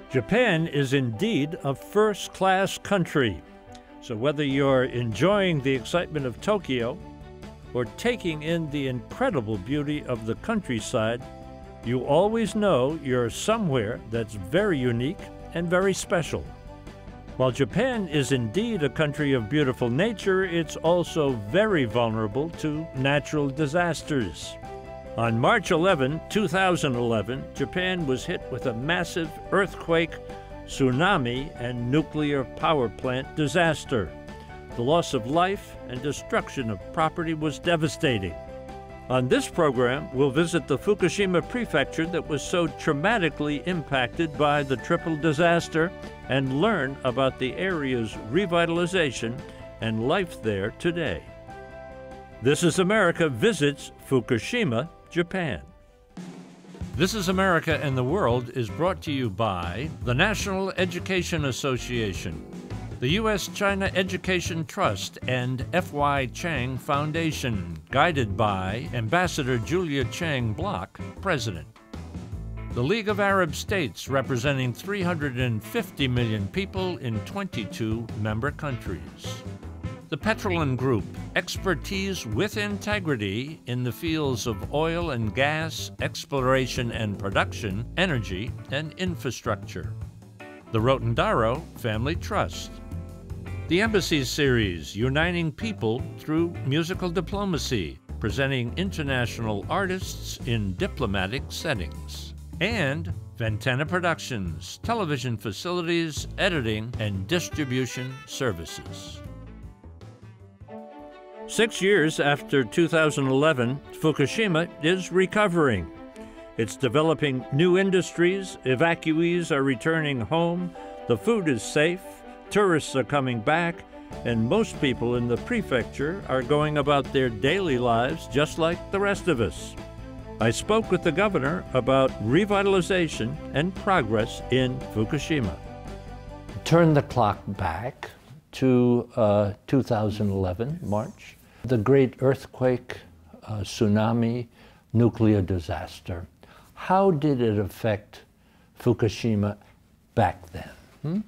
Japan is indeed a first-class country. So whether you're enjoying the excitement of Tokyo or taking in the incredible beauty of the countryside, you always know you're somewhere that's very unique and very special. While Japan is indeed a country of beautiful nature, it's also very vulnerable to natural disasters. On March 11, 2011, Japan was hit with a massive earthquake, tsunami, and nuclear power plant disaster. The loss of life and destruction of property was devastating. On this program, we'll visit the Fukushima prefecture that was so traumatically impacted by the triple disaster and learn about the area's revitalization and life there today. This is America Visits Fukushima, Japan. This is America and the World is brought to you by the National Education Association, the U.S.-China Education Trust, and F.Y. Chang Foundation, guided by Ambassador Julia Chang Block, President. The League of Arab States, representing 350 million people in 22 member countries. The Petroleum Group, expertise with integrity in the fields of oil and gas, exploration and production, energy, and infrastructure. The Rotendaro Family Trust. The Embassy Series, uniting people through musical diplomacy, presenting international artists in diplomatic settings. And Ventana Productions, television facilities, editing, and distribution services. 6 years after 2011, Fukushima is recovering. It's developing new industries, evacuees are returning home, the food is safe, tourists are coming back, and most people in the prefecture are going about their daily lives just like the rest of us. I spoke with the governor about revitalization and progress in Fukushima. Turn the clock back to 2011, March. The great earthquake, tsunami, nuclear disaster. How did it affect Fukushima back then?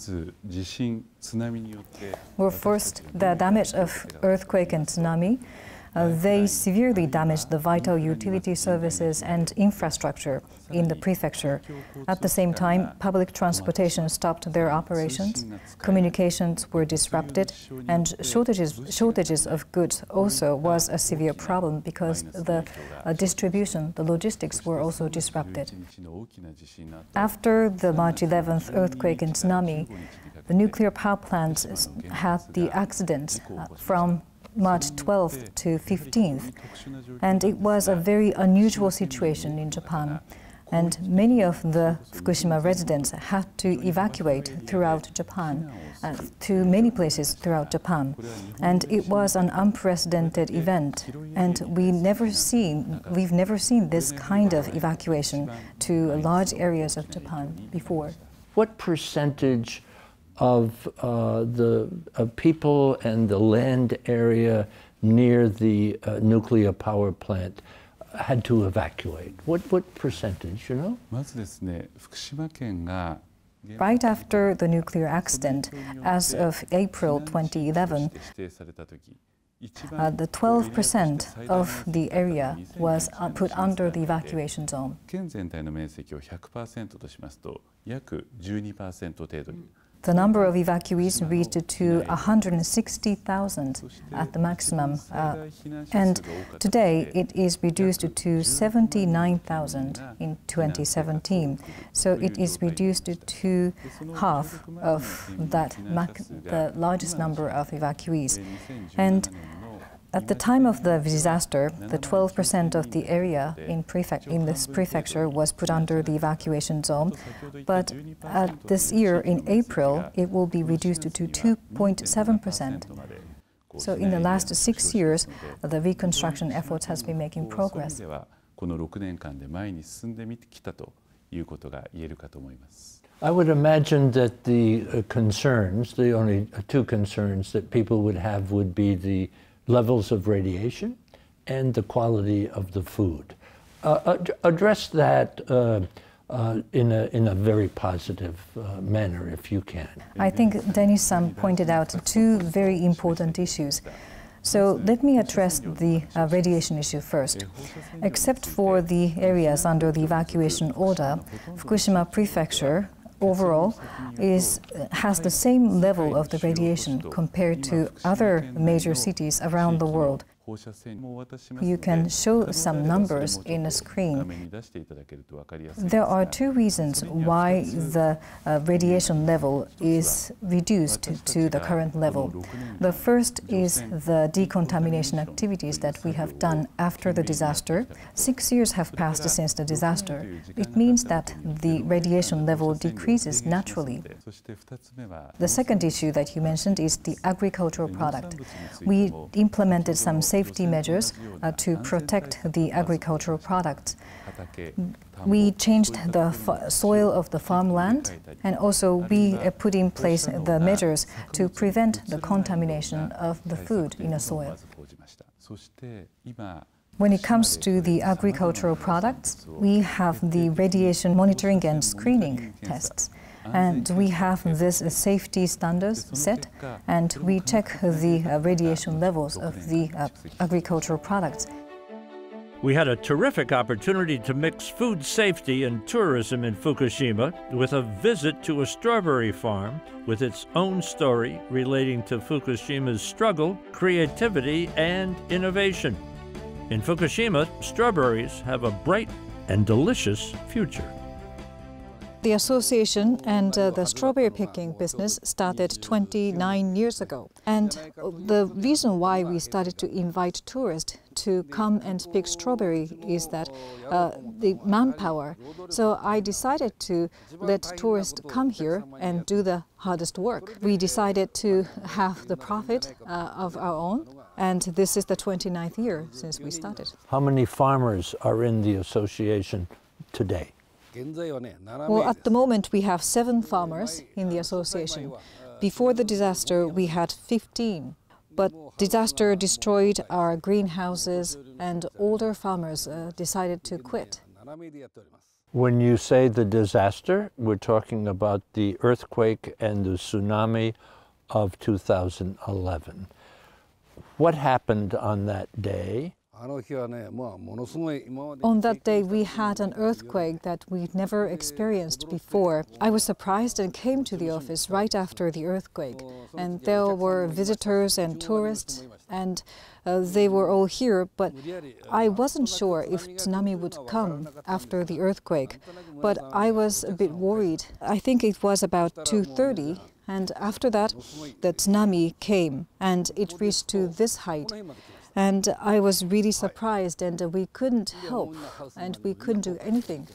Well, first, the damage of earthquake and tsunami. They severely damaged the vital utility services and infrastructure in the prefecture. At the same time, public transportation stopped their operations, communications were disrupted, and shortages of goods also was a severe problem because the distribution, the logistics were also disrupted. After the March 11th earthquake and tsunami, the nuclear power plants had the accidents from March 12th to 15th, and it was a very unusual situation in Japan. And many of the Fukushima residents had to evacuate throughout Japan, to many places throughout Japan. And it was an unprecedented event, and we've never seen this kind of evacuation to large areas of Japan before. What percentage of the people and the land area near the nuclear power plant had to evacuate? What percentage, you know? Right after the nuclear accident, as of April 2011, the 12% of the area was put under the evacuation zone. The number of evacuees reached to 160,000 at the maximum, and today it is reduced to 79,000 in 2017. So it is reduced to half of that, the largest number of evacuees. And at the time of the disaster, the 12% of the area in this prefecture was put under the evacuation zone. But this year, in April, it will be reduced to 2.7%. So in the last 6 years, the reconstruction efforts has been making progress. I would imagine that the concerns, the only two concerns that people would have would be the levels of radiation and the quality of the food. Address that in a very positive manner, if you can. I think Dennis-san pointed out two very important issues. So let me address the radiation issue first. Except for the areas under the evacuation order, Fukushima prefecture overall has the same level of the radiation compared to other major cities around the world. You can show some numbers in the screen. There are two reasons why the radiation level is reduced to the current level. The first is the decontamination activities that we have done after the disaster. 6 years have passed since the disaster. It means that the radiation level decreases naturally. The second issue that you mentioned is the agricultural product. We implemented some safety measures to protect the agricultural products. We changed the soil of the farmland, and also we put in place the measures to prevent the contamination of the food in the soil. When it comes to the agricultural products, we have the radiation monitoring and screening tests. And we have this safety standards set, and we check the radiation levels of the agricultural products. We had a terrific opportunity to mix food safety and tourism in Fukushima with a visit to a strawberry farm with its own story relating to Fukushima's struggle, creativity, and innovation. In Fukushima, strawberries have a bright and delicious future. The association and the strawberry picking business started 29 years ago. And the reason why we started to invite tourists to come and pick strawberry is that the manpower. So I decided to let tourists come here and do the hardest work. We decided to have the profit of our own. And this is the 29th year since we started. How many farmers are in the association today? Well, at the moment we have 7 farmers in the association. Before the disaster we had 15, but disaster destroyed our greenhouses and older farmers decided to quit. When you say the disaster, we're talking about the earthquake and the tsunami of 2011. What happened on that day? On that day, we had an earthquake that we'd never experienced before. I was surprised and came to the office right after the earthquake. And there were visitors and tourists, and they were all here, but I wasn't sure if tsunami would come after the earthquake. But I was a bit worried. I think it was about 2:30. And after that, the tsunami came, and it reached to this height. And I was really surprised, and we couldn't help, and we couldn't do anything.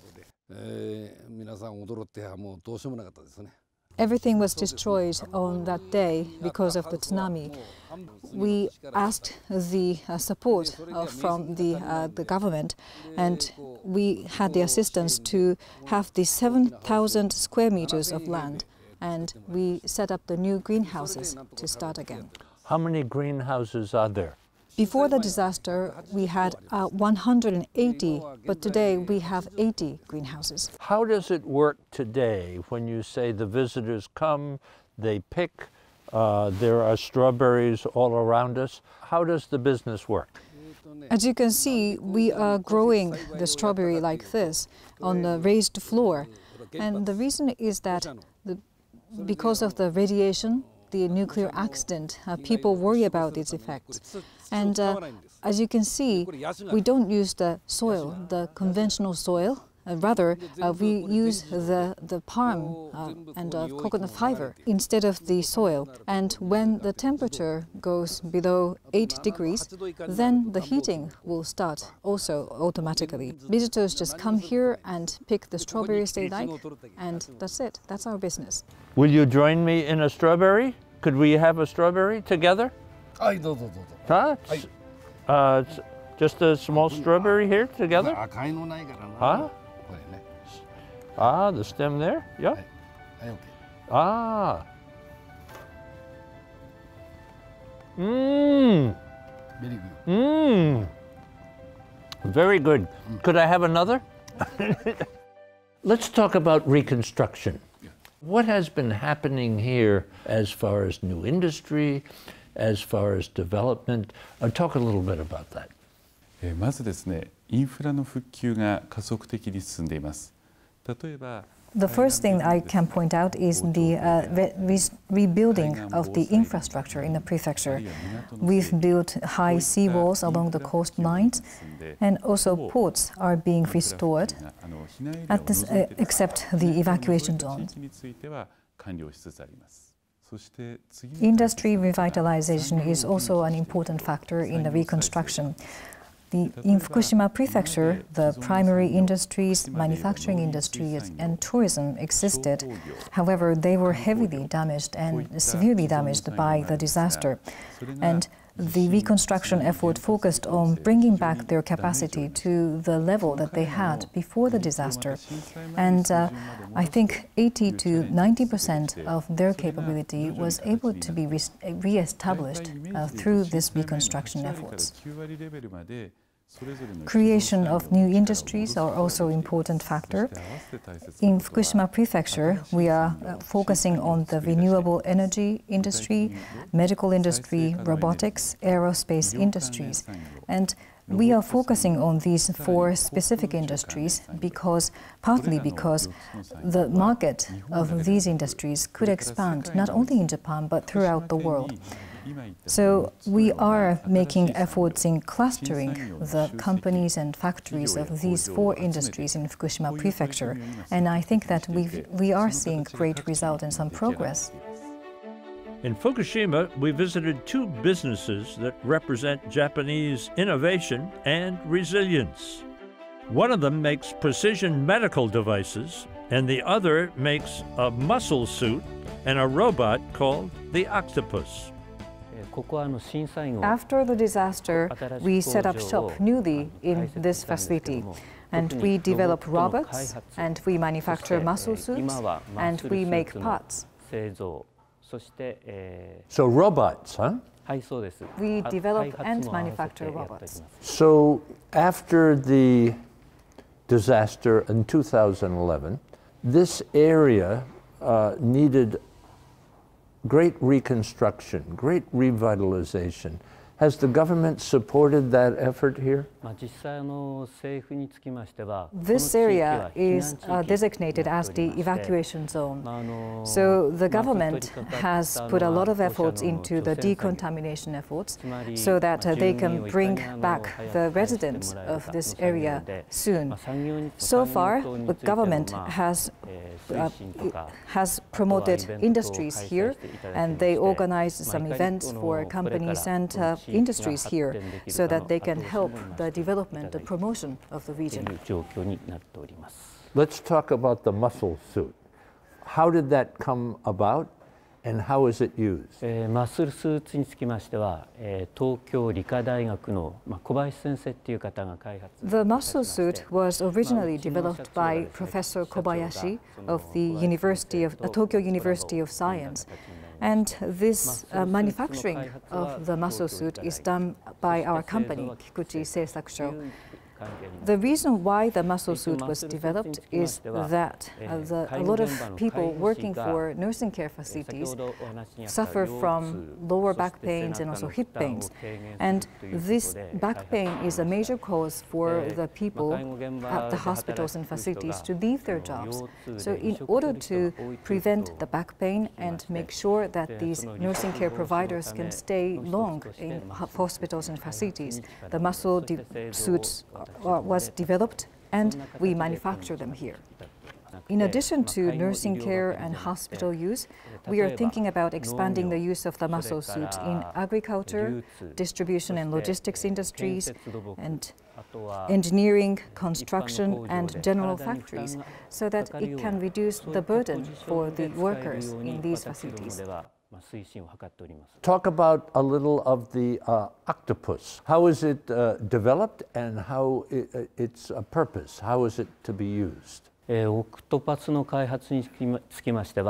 Everything was destroyed on that day because of the tsunami. We asked the support from the government, and we had the assistance to have the 7,000 square meters of land. And we set up the new greenhouses to start again. How many greenhouses are there? Before the disaster, we had 180, but today we have 80 greenhouses. How does it work today when you say the visitors come, they pick, there are strawberries all around us? How does the business work? As you can see, we are growing the strawberry like this on the raised floor. And the reason is that because of the radiation, the nuclear accident, people worry about its effects. And as you can see, we don't use the soil, the conventional soil. Rather, we use the palm and coconut fiber instead of the soil. And when the temperature goes below 8 degrees, then the heating will start also automatically. Visitors just come here and pick the strawberries they like, and that's it. That's our business. Will you join me in a strawberry? Could we have a strawberry together? Huh? Just a small strawberry here together? Huh? Ah, the stem there? Yeah. Ah. Mmm. Very good. Could I have another? Let's talk about reconstruction. What has been happening here as far as new industry, as far as development? Talk a little bit about that. まずですね、インフラの復旧が加速的に進んでいます。例えば The first thing I can point out is the rebuilding of the infrastructure in the prefecture. We've built high seawalls along the coastlines, and also ports are being restored, except the evacuation zones. Industry revitalization is also an important factor in the reconstruction. In Fukushima Prefecture, the primary industries, manufacturing industries, and tourism existed. However, they were heavily damaged and severely damaged by the disaster. And the reconstruction effort focused on bringing back their capacity to the level that they had before the disaster. And I think 80 to 90% of their capability was able to be re-established through this reconstruction efforts. Creation of new industries are also an important factor. In Fukushima Prefecture, we are focusing on the renewable energy industry, medical industry, robotics, aerospace industries. And we are focusing on these 4 specific industries partly because the market of these industries could expand not only in Japan but throughout the world. So we are making efforts in clustering the companies and factories of these 4 industries in Fukushima Prefecture, and I think that we are seeing great result and some progress. In Fukushima, we visited 2 businesses that represent Japanese innovation and resilience. One of them makes precision medical devices, and the other makes a muscle suit and a robot called the octopus. After the disaster, we set up shop newly in this facility. And we develop robots, and we manufacture muscle suits, and we make parts. So robots, huh? We develop and manufacture robots. So after the disaster in 2011, this area needed great reconstruction, great revitalization. Has the government supported that effort here? This area is designated as the evacuation zone. So the government has put a lot of efforts into the decontamination efforts so that they can bring back the residents of this area soon. So far, the government has promoted industries here, and they organized some events for companies and industries here so that they can help the development, the promotion of the region. Let's talk about the muscle suit. How did that come about and how is it used? マッスルスーツにつきましては、東京理科大学の小林先生っていう方が開発。 The muscle suit was originally developed by Professor Kobayashi of the Tokyo University of Science. And this manufacturing of the muscle suit is done by our company, Kikuchi Seisakusho. The reason why the muscle suit was developed is that a lot of people working for nursing care facilities suffer from lower back pains and also hip pains. And this back pain is a major cause for the people at the hospitals and facilities to leave their jobs. So in order to prevent the back pain and make sure that these nursing care providers can stay long in hospitals and facilities, the muscle suits was developed and we manufacture them here. In addition to nursing care and hospital use, we are thinking about expanding the use of the muscle suits in agriculture, distribution and logistics industries, and engineering, construction, and general factories, so that it can reduce the burden for the workers in these facilities. Talk about a little of the octopus. How is it developed and how its purpose? How is it to be used? オクトパスの開発につきましては、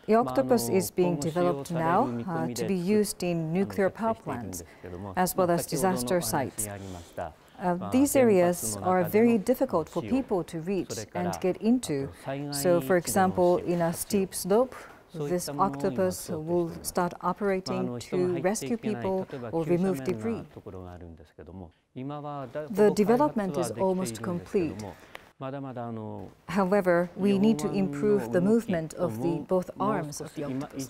The octopus is being developed now to be used in nuclear power plants as well as disaster sites. These areas are very difficult for people to reach and get into. So, for example, in a steep slope, this octopus will start operating to rescue people or remove debris. The development is almost complete. However, we need to improve the movement of the both arms of the octopus.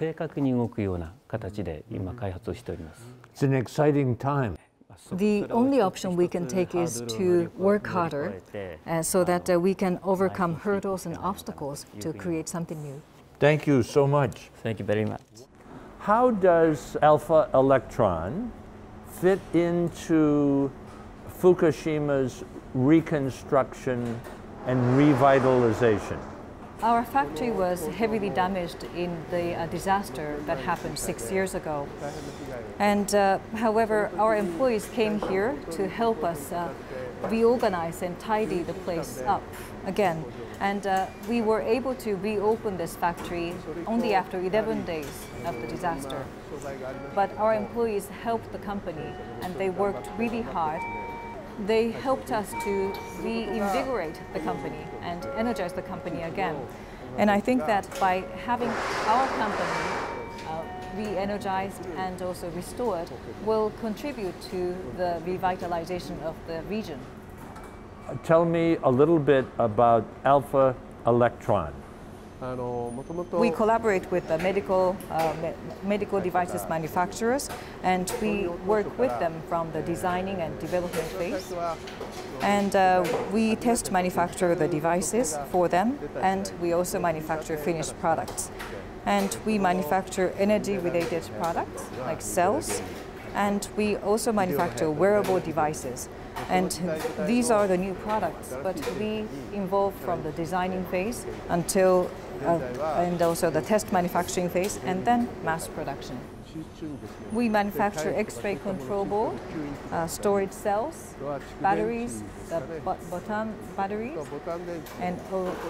It's an exciting time. The only option we can take is to work harder so that we can overcome hurdles and obstacles to create something new. Thank you so much. Thank you very much. How does Alpha Electron fit into Fukushima's reconstruction and revitalization? Our factory was heavily damaged in the disaster that happened 6 years ago. And however, our employees came here to help us reorganize and tidy the place up again. And we were able to reopen this factory only after 11 days of the disaster. But our employees helped the company and they worked really hard. They helped us to reinvigorate the company and energize the company again. And I think that by having our company re-energized and also restored will contribute to the revitalization of the region. Tell me a little bit about Alpha Electron. We collaborate with the medical devices manufacturers, and we work with them from the designing and development phase. And we test manufacture the devices for them, and we also manufacture finished products. And we manufacture energy-related products like cells, and we also manufacture wearable devices. And these are the new products, but we involve from the designing phase until and also the test manufacturing phase, and then mass production. We manufacture X-ray control board, storage cells, batteries, the bottom batteries, and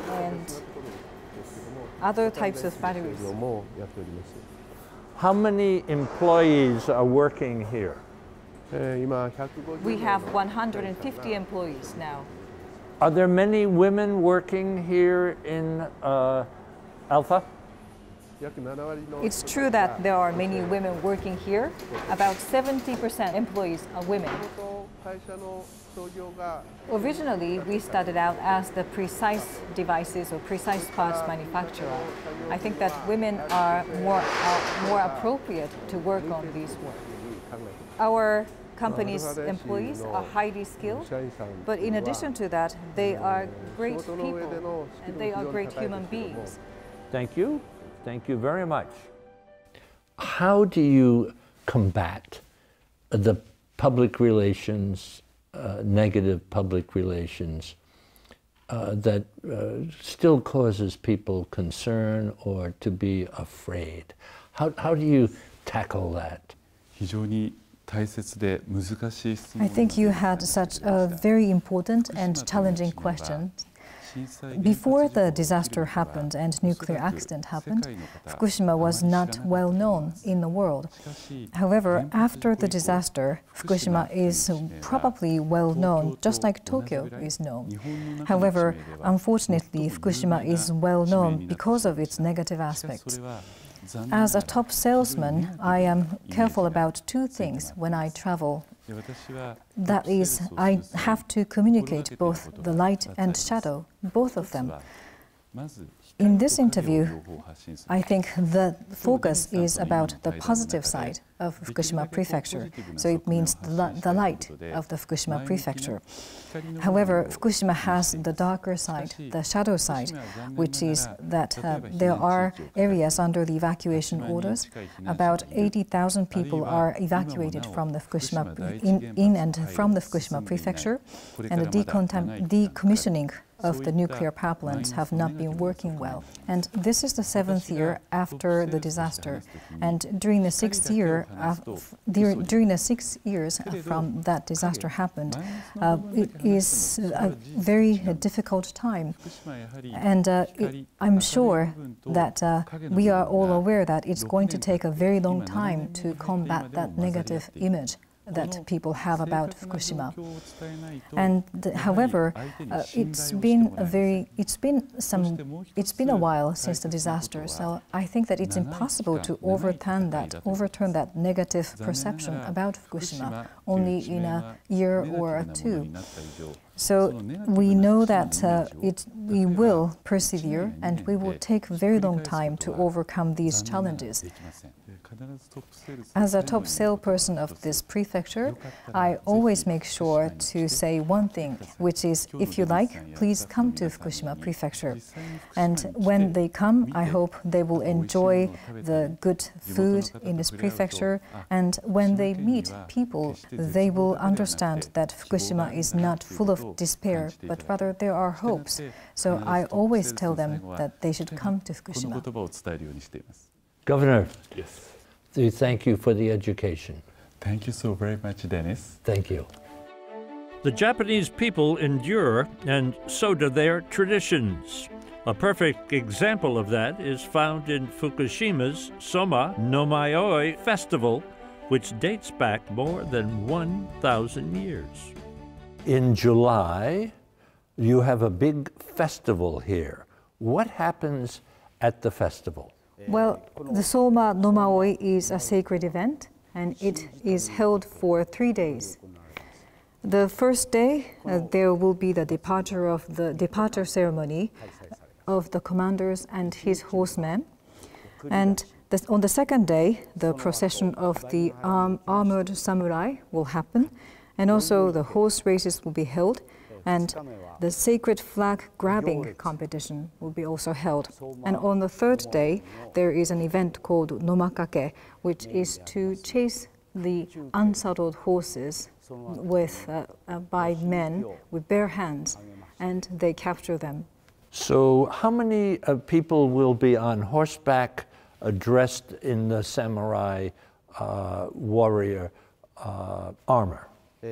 other types of batteries. How many employees are working here? We have 150 employees now. Are there many women working here in Alpha? It's true that there are many women working here. About 70% employees are women. Originally, we started out as the precise devices or precise parts manufacturer. I think that women are more appropriate to work on these work. Our company's employees are highly skilled, but in addition to that, they are great people and they are great human beings. Thank you. Thank you very much. How do you combat the public relations, negative public relations that still causes people concern or to be afraid? How do you tackle that? I think you had such a very important and challenging question. Before the disaster happened and nuclear accident happened, Fukushima was not well known in the world. However, after the disaster, Fukushima is probably well known, just like Tokyo is known. However, unfortunately, Fukushima is well known because of its negative aspects. As a top salesman, I am careful about two things when I travel. That is, I have to communicate both the light and shadow, both of them. In this interview, I think the focus is about the positive side of Fukushima Prefecture, so it means the light of the Fukushima Prefecture. However, Fukushima has the darker side, the shadow side, which is that there are areas under the evacuation orders. About 80,000 people are evacuated from the Fukushima in and from the Fukushima Prefecture, and the decommissioning of the nuclear power plants have not been working doing well. And this is the 7th year after the disaster. And during the 6th year, during the 6 years from that disaster happened, it is a very difficult time. And I'm sure that we are all aware that it's going to take a very long time to combat that negative image that people have about Fukushima. And however, it's been a while since the disaster, so I think that it's impossible to overturn that negative perception about Fukushima only in a year or two. So we know that we will persevere and we will take a very long time to overcome these challenges. As a top salesperson of this prefecture, I always make sure to say one thing, which is, if you like, please come to Fukushima Prefecture. And when they come, I hope they will enjoy the good food in this prefecture. And when they meet people, they will understand that Fukushima is not full of despair, but rather there are hopes. So I always tell them that they should come to Fukushima. Governor, yes. Thank you for the education. Thank you so very much, Dennis. Thank you. The Japanese people endure, and so do their traditions. A perfect example of that is found in Fukushima's Soma no Maioi festival, which dates back more than 1,000 years. In July, you have a big festival here. What happens at the festival? Well, the Soma no Maoi is a sacred event, and it is held for 3 days. The first day, there will be the departure ceremony of the commanders and his horsemen. And on the second day, the procession of the armored samurai will happen, and also the horse races will be held, and the sacred flag grabbing competition will be also held. And on the third day, there is an event called nomakake, which is to chase the unsaddled horses by men with bare hands, and they capture them. So how many people will be on horseback dressed in the samurai warrior armor?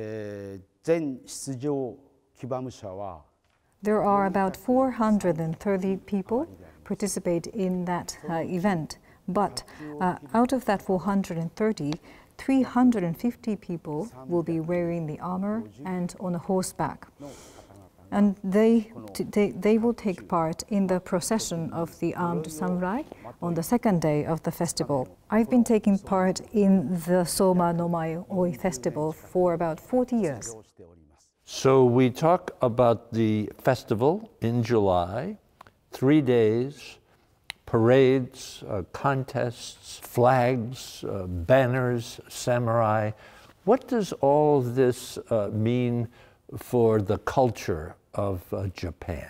There are about 430 people participate in that event, but out of that 430, 350 people will be wearing the armor and on a horseback. And they will take part in the procession of the armed samurai on the second day of the festival. I've been taking part in the Soma no Maioi festival for about 40 years. So we talk about the festival in July, 3 days, parades, contests, flags, banners, samurai. What does all this mean for the culture of Japan?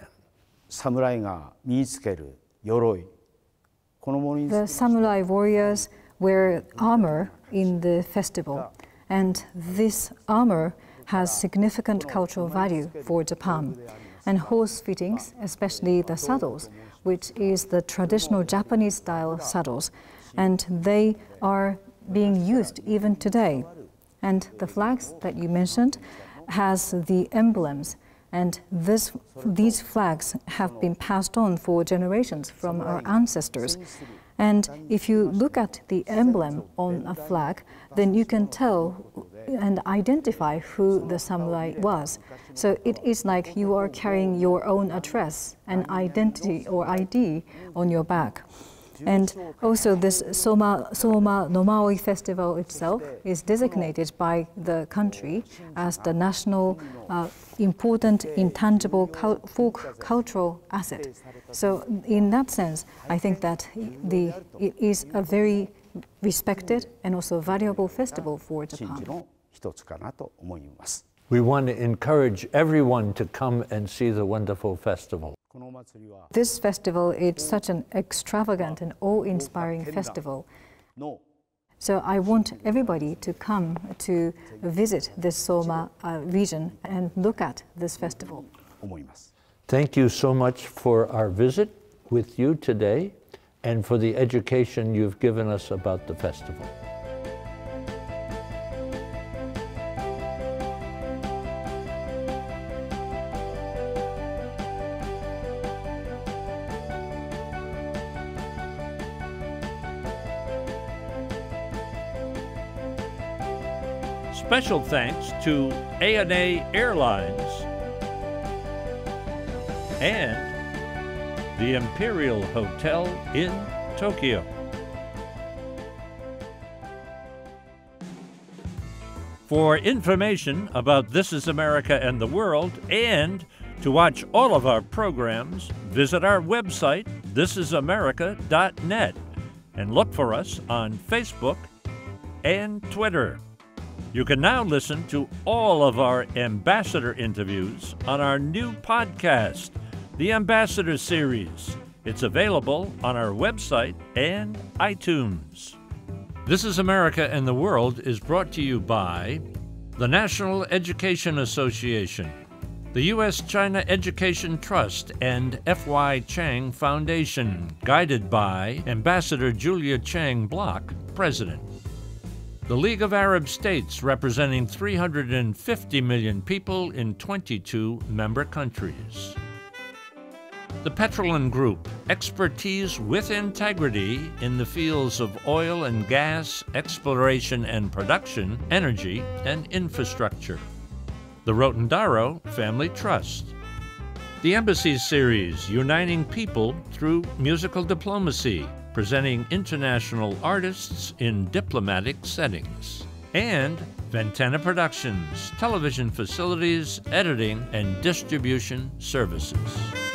The samurai warriors wear armor in the festival, and this armor has significant cultural value for Japan. And horse fittings, especially the saddles, which is the traditional Japanese style saddles, and they are being used even today. And the flags that you mentioned has the emblems, and these flags have been passed on for generations from our ancestors. And if you look at the emblem on a flag, then you can tell and identify who the samurai was. So it is like you are carrying your own address and identity or ID on your back. And also this Soma no Maoi festival itself is designated by the country as the national important intangible folk cultural asset. So in that sense, I think that it is a very respected and also valuable festival for Japan. We want to encourage everyone to come and see the wonderful festival. This festival is such an extravagant and awe-inspiring festival. So I want everybody to come to visit this Soma region and look at this festival. Thank you so much for our visit. with you today and for the education you've given us about the festival. Special thanks to A&A Airlines and the Imperial Hotel in Tokyo. For information about This Is America and the World and to watch all of our programs, visit our website, thisisamerica.net, and look for us on Facebook and Twitter. You can now listen to all of our ambassador interviews on our new podcast, The Ambassador Series. It's available on our website and iTunes. This is America and the World is brought to you by the National Education Association, the U.S.-China Education Trust, and F.Y. Chang Foundation, guided by Ambassador Julia Chang Block, President. The League of Arab States, representing 350 million people in 22 member countries. The Petrolin Group, expertise with integrity in the fields of oil and gas, exploration and production, energy and infrastructure. The Rotondaro Family Trust. The Embassy Series, uniting people through musical diplomacy, presenting international artists in diplomatic settings. And Ventana Productions, television facilities, editing, and distribution services.